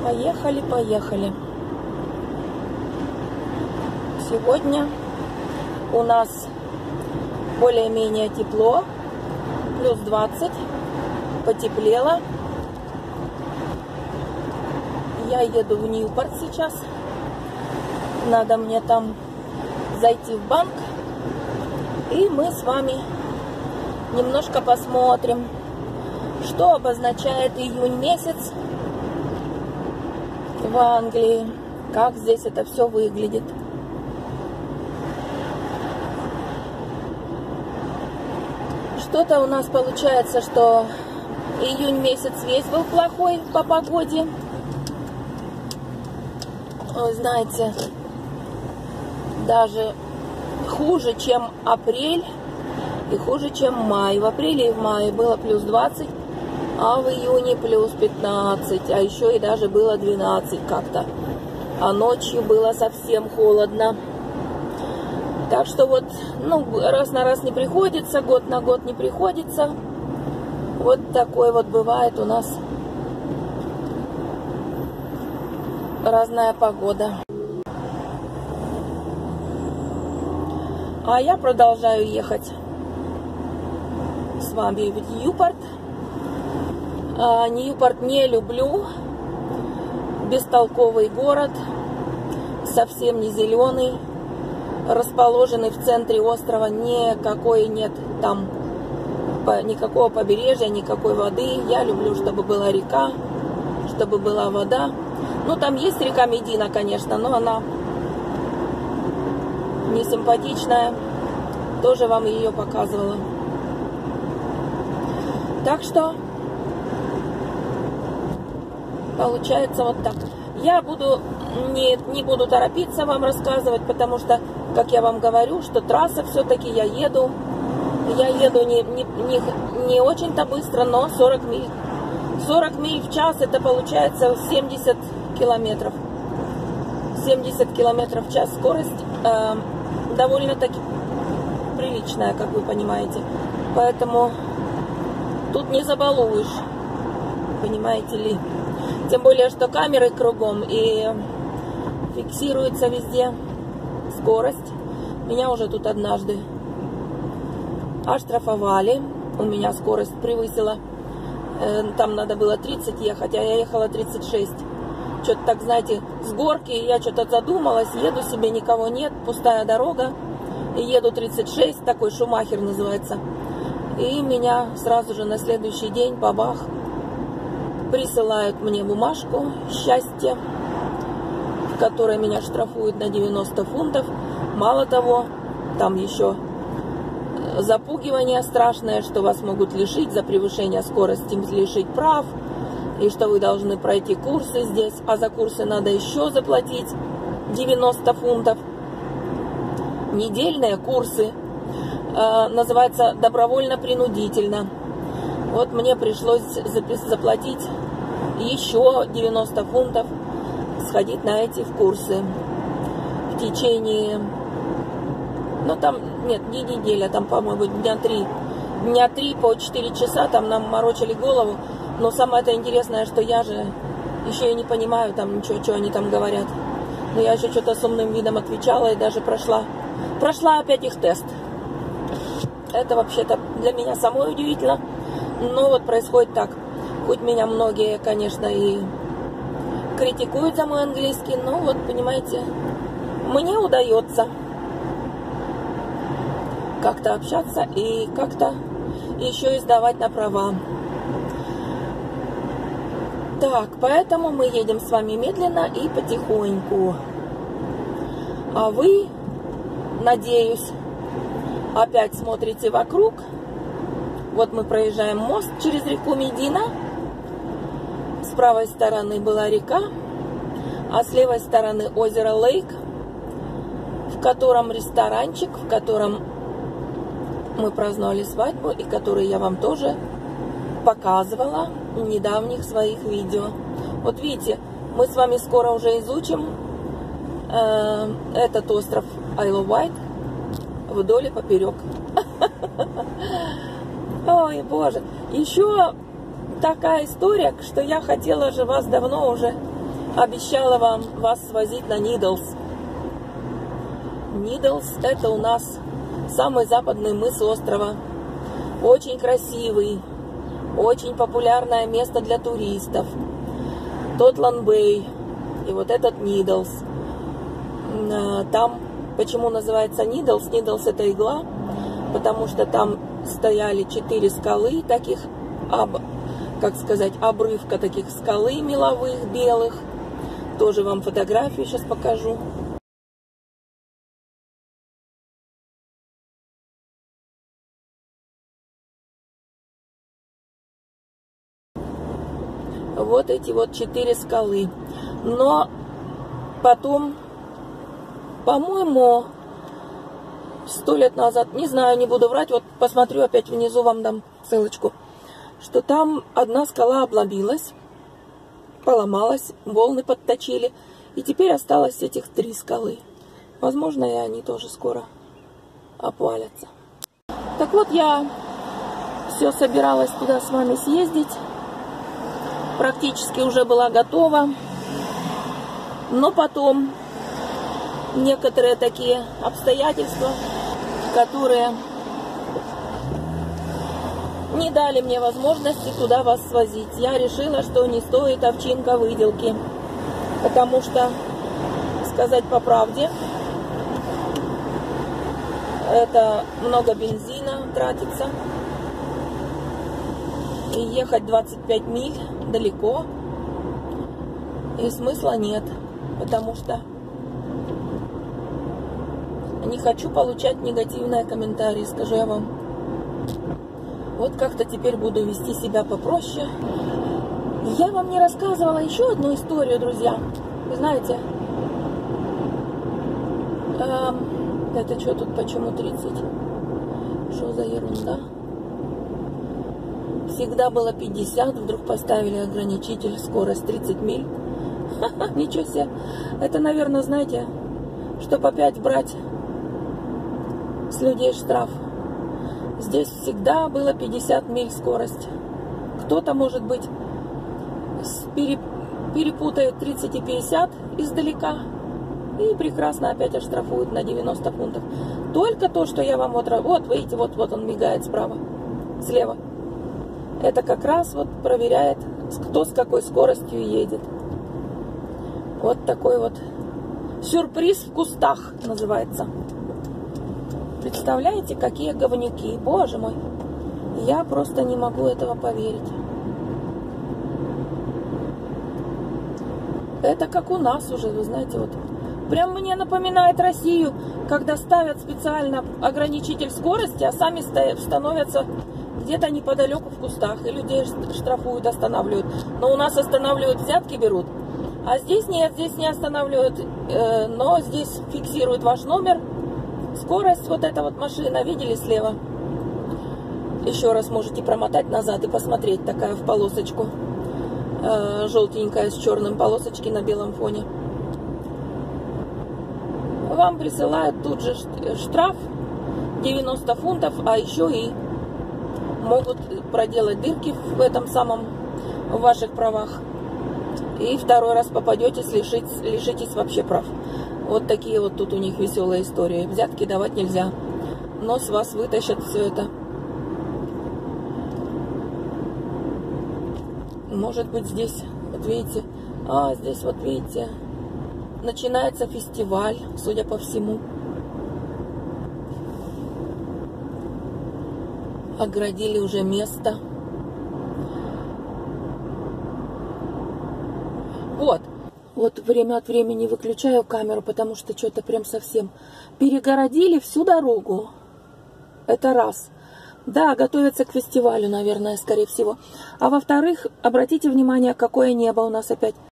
Поехали, поехали. Сегодня у нас более-менее тепло, плюс 20, потеплело. Я еду в Ньюпорт сейчас. Надо мне там зайти в банк. И мы с вами немножко посмотрим, что обозначает июнь месяц в Англии, как здесь это все выглядит. Что-то у нас получается, что июнь месяц весь был плохой по погоде. Вы знаете, даже хуже, чем апрель и хуже, чем май. В апреле и в мае было плюс 20, а в июне плюс 15, а еще и даже было 12 как-то. А ночью было совсем холодно. Так что вот, ну, раз на раз не приходится, год на год не приходится. Вот такой вот бывает у нас разная погода. А я продолжаю ехать с вами в Ньюпорт. Ньюпорт не люблю. Бестолковый город, совсем не зеленый. Расположенный в центре острова, никакой нет там никакого побережья, никакой воды. Я люблю, чтобы была река, чтобы была вода. Ну, там есть река Медина, конечно, но она не симпатичная. Тоже вам ее показывала. Так что получается вот так. Я не буду торопиться вам рассказывать, потому что, как я вам говорю, что трасса все-таки я еду не очень-то быстро, но 40 миль. 40 миль в час, это получается 70 километров. 70 километров в час скорость довольно-таки приличная, как вы понимаете. Поэтому тут не забалуешь, понимаете ли. Тем более, что камеры кругом и фиксируется везде скорость. Меня уже тут однажды оштрафовали. У меня скорость превысила. Там надо было 30 ехать, а я ехала 36. Что-то так, знаете, с горки я что-то задумалась. Еду себе, никого нет, пустая дорога. И еду 36, такой Шумахер называется. И меня сразу же на следующий день, бабах, присылают мне бумажку счастья, в которой меня штрафуют на 90 фунтов. Мало того, там еще запугивание страшное, что вас могут лишить за превышение скорости, лишить прав, и что вы должны пройти курсы здесь, а за курсы надо еще заплатить 90 фунтов. Недельные курсы, называется добровольно-принудительно. Вот мне пришлось заплатить еще 90 фунтов, сходить на эти курсы в течение, ну там, нет, не неделя, там, по-моему, дня три по 4 часа там нам морочили голову. Но самое-то интересное, что я же еще и не понимаю там ничего, что они там говорят. Но я еще что-то с умным видом отвечала и даже прошла опять их тест. Это вообще-то для меня самой удивительно. Но вот происходит так. Хоть меня многие, конечно, и критикуют за мой английский, но вот, понимаете, мне удается как-то общаться и как-то еще и сдавать на права. Так, поэтому мы едем с вами медленно и потихоньку. А вы, надеюсь, опять смотрите вокруг. Вот мы проезжаем мост через реку Медина. С правой стороны была река, а с левой стороны озеро Лейк, в котором ресторанчик, в котором мы праздновали свадьбу и который я вам тоже показывала в недавних своих видео. Вот видите, мы с вами скоро уже изучим этот остров Isle of Wight вдоль и поперек. Ой, боже. Еще такая история, что я хотела же вас давно уже обещала вас свозить на Нидлс. Нидлс — это у нас самый западный мыс острова. Очень красивый, очень популярное место для туристов. Тотланд-Бэй и вот этот Нидлс. Там, почему называется Нидлс? Нидлс — это игла, потому что там стояли 4 скалы таких, как сказать, обрывка таких скалы меловых, белых. Тоже вам фотографию сейчас покажу. Вот эти вот 4 скалы. Но потом, по-моему, 100 лет назад, не знаю, не буду врать, вот посмотрю опять внизу, вам дам ссылочку, что там одна скала обломилась, поломалась, волны подточили, и теперь осталось этих 3 скалы. Возможно, и они тоже скоро обвалятся. Так вот, я все собиралась туда с вами съездить, практически уже была готова, но потом некоторые такие обстоятельства, которые не дали мне возможности туда вас свозить. Я решила, что не стоит овчинка выделки, потому что, сказать по правде, это много бензина тратится, и ехать 25 миль далеко, и смысла нет, потому что не хочу получать негативные комментарии, скажу я вам. Вот как-то теперь буду вести себя попроще. Я вам не рассказывала еще одну историю, друзья. Вы знаете, это что тут, почему 30? Что за ерунда? Всегда было 50, вдруг поставили ограничитель, скорость 30 миль. Ничего себе. Это, наверное, знаете, чтобы опять брать с людей штраф. Здесь всегда было 50 миль скорость. Кто-то, может быть, перепутает 30 и 50 издалека и прекрасно опять оштрафуют на 90 фунтов. Только то, что я вам вот видите, вот он мигает справа, слева. Это как раз вот проверяет, кто с какой скоростью едет. Вот такой вот сюрприз в кустах называется. Представляете, какие говнюки, боже мой. Я просто не могу этого поверить. Это как у нас уже, вы знаете, вот. Прям мне напоминает Россию, когда ставят специально ограничитель скорости, а сами становятся где-то неподалеку в кустах, и людей штрафуют, останавливают. Но у нас останавливают, взятки берут. А здесь нет, здесь не останавливают, но здесь фиксируют ваш номер. Скорость, вот эта вот машина, видели слева? Еще раз можете промотать назад и посмотреть, такая в полосочку. Желтенькая с черным полосочки на белом фоне. Вам присылают тут же штраф 90 фунтов, а еще и могут проделать дырки в этом самом, в ваших правах. И второй раз попадетесь, лишитесь вообще прав. Вот такие вот тут у них веселые истории. Взятки давать нельзя, но с вас вытащат все это. Может быть, здесь, вот видите, здесь вот видите, начинается фестиваль, судя по всему. Оградили уже место. Вот время от времени выключаю камеру, потому что что-то прям совсем перегородили всю дорогу. Это раз. Да, готовятся к фестивалю, наверное, скорее всего. А во-вторых, обратите внимание, какое небо у нас опять.